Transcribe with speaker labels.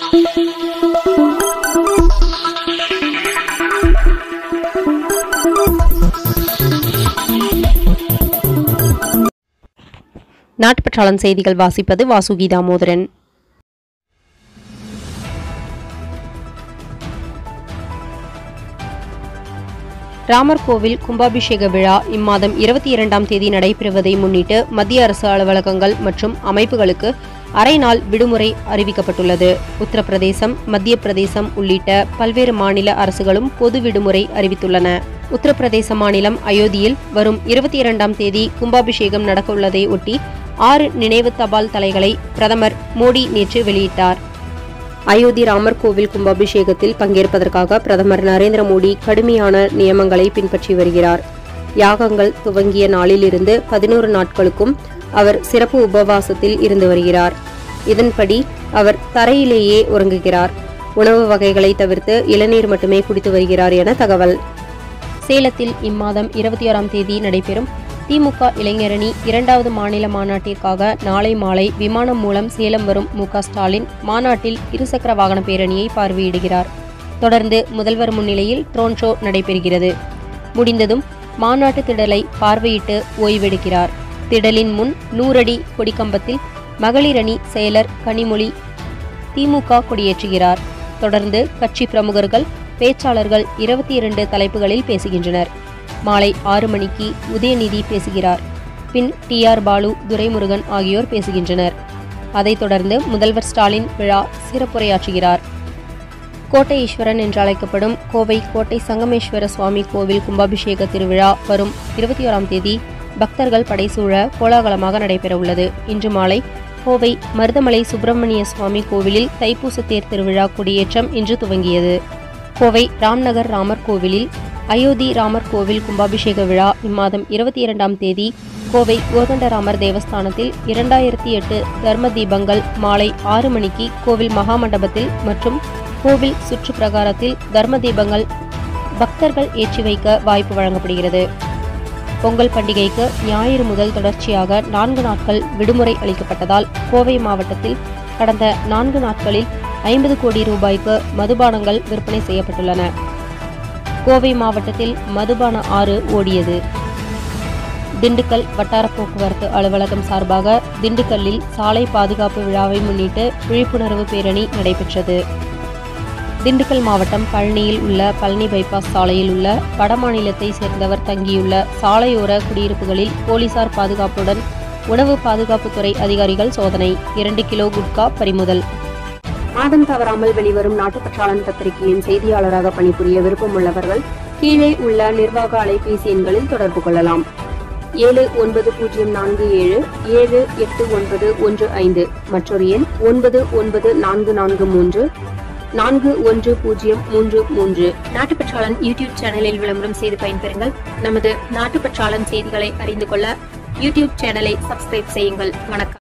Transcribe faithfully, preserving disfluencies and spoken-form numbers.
Speaker 1: நாட்டுப்பற்றாளன் செய்திகள் வாசிப்பது வாசுகி தாமோதரன். ராமர் கோவில் கும்பாபிஷேக விழா இம்மாதம் இருபத்தி இரண்டாம் தேதி நடைபெறுவதை முன்னிட்டு மத்திய அரசு அலுவலகங்கள் மற்றும் அமைப்புகளுக்கு அரை நாள் விடுமுறை அறிவிக்கப்பட்டுள்ளது. உத்தரப்பிரதேசம், மத்திய பிரதேசம் உள்ளிட்ட பல்வேறு மாநில அரசுகளும் பொது விடுமுறை அறிவித்துள்ளன. உத்தரப்பிரதேச மாநிலம் அயோத்தியில் வரும் இருபத்தி இரண்டாம் தேதி கும்பாபிஷேகம் நடக்கவுள்ளதை ஒட்டி ஆறு நினைவு தபால் தலைகளை பிரதமர் மோடி நேற்று வெளியிட்டார். அயோத்தி ராமர் கோவில் கும்பாபிஷேகத்தில் பங்கேற்பதற்காக பிரதமர் நரேந்திர மோடி கடுமையான நியமங்களை பின்பற்றி வருகிறார். யாகங்கள் துவங்கிய நாளிலிருந்து பதினோரு நாட்களுக்கும் அவர் சிறப்பு உபவாசத்தில் இருந்து வருகிறார். இதன்படி அவர் தரையிலேயே உறங்குகிறார். உணவு வகைகளை தவிர்த்து இளநீர் மட்டுமே குடித்து வருகிறார் என தகவல். சேலத்தில் இம்மாதம் இருபத்தி ஆறாம் தேதி நடைபெறும் திமுக இளைஞரணி இரண்டாவது மாநில மாநாட்டிற்காக நாளை மாலை விமானம் மூலம் சேலம் வரும் மு க ஸ்டாலின் மாநாட்டில் இருசக்கர வாகன பேரணியை பார்வையிடுகிறார். தொடர்ந்து முதல்வர் முன்னிலையில் ட்ரோன் ஷோ நடைபெறுகிறது. முடிந்ததும் மாநாட்டு திடலை பார்வையிட்டு ஓய்வெடுக்கிறார். திடலின் முன் நூறடி கொடிக்கம்பத்தில் மகளிர் அணி செயலர் கனிமொழி திமுக கொடியேற்றுகிறார். தொடர்ந்து கட்சி பிரமுகர்கள், பேச்சாளர்கள் இருபத்தி இரண்டு தலைப்புகளில் பேசுகின்றனர். மாலை ஆறு மணிக்கு உதயநிதி பேசுகிறார். பின் டி ஆர் பாலு, துரைமுருகன் ஆகியோர் பேசுகின்றனர். அதைத் தொடர்ந்து முதல்வர் ஸ்டாலின் விழா சிறப்புரையாற்றுகிறார். கோட்டை ஈஸ்வரன் என்று அழைக்கப்படும் கோவை கோட்டை சங்கமேஸ்வர சுவாமி கோவில் கும்பாபிஷேக திருவிழா வரும் இருபத்தி ஓராம் தேதி பக்தர்கள் படைசூழ கோலாகலமாக நடைபெறவுள்ளது. இன்று மாலை கோவை மருதமலை சுப்பிரமணிய சுவாமி கோவிலில் தைப்பூச தேர் திருவிழா கொடியேற்றம் இன்று துவங்கியது. கோவை ராம்நகர் ராமர் கோவிலில் அயோத்தி ராமர் கோவில் கும்பாபிஷேக விழா இம்மாதம் இருபத்தி இரண்டாம் தேதி கோவை கோதண்டராமர் தேவஸ்தானத்தில் இரண்டாயிரத்தி எட்டு தர்ம தீபங்கள் மாலை ஆறு மணிக்கு கோவில் மகாமண்டபத்தில் மற்றும் கோவில் சுற்று பிரகாரத்தில் தர்ம தீபங்கள் பக்தர்கள் ஏற்றி வைக்க வாய்ப்பு வழங்கப்படுகிறது. பொங்கல் பண்டிகைக்கு ஞாயிறு முதல் தொடர்ச்சியாக நான்கு நாட்கள் விடுமுறை அளிக்கப்பட்டதால் கோவை மாவட்டத்தில் கடந்த நான்கு நாட்களில் ஐம்பது கோடி ரூபாய்க்கு மதுபானங்கள் விற்பனை செய்யப்பட்டுள்ளன. கோவை மாவட்டத்தில் மதுபான ஆறு ஓடியது. திண்டுக்கல் வட்டார போக்குவரத்து அலுவலகம் சார்பாக திண்டுக்கல்லில் சாலை பாதுகாப்பு விழாவை முன்னிட்டு விழிப்புணர்வு பேரணி நடைபெற்றது. திண்டுக்கல் மாவட்டம் பழனியில் உள்ள பழனி பைபாஸ் சாலையில் உள்ள வடமாநிலத்தை சேர்ந்தவர் தங்கியுள்ள சாலையோர குடியிருப்புகளில் போலீசார் பாதுகாப்புடன் உணவு பாதுகாப்புத்துறை அதிகாரிகள் சோதனை. இரண்டு கிலோ குட்கா பறிமுதல். மாதம் தவறாமல் வெளிவரும் நாட்டுப்பற்றாளன் பத்திரிகையின் செய்தியாளராக பணிபுரிய விருப்பமுள்ளவர்கள் கீழே உள்ள நிர்வாக அலைபேசி எண்களில் தொடர்பு கொள்ளலாம். ஏழு ஒன்பது பூஜ்ஜியம் நான்கு ஏழு ஏழு எட்டு ஒன்பது ஒன்று ஐந்து மற்றொரு எண் ஒன்பது ஒன்பது நான்கு நான்கு மூன்று நான்கு ஒன்று பூஜ்ஜியம் மூன்று மூன்று. நாட்டுப்பற்றாளன் யூடியூப் சேனலில் விளம்பரம் செய்து பயன்பெறுங்கள். நமது நாட்டுப்பற்றாளன் செய்திகளை அறிந்து கொள்ள யூடியூப் சேனலை சப்ஸ்கிரைப் செய்யுங்கள். வணக்கம்.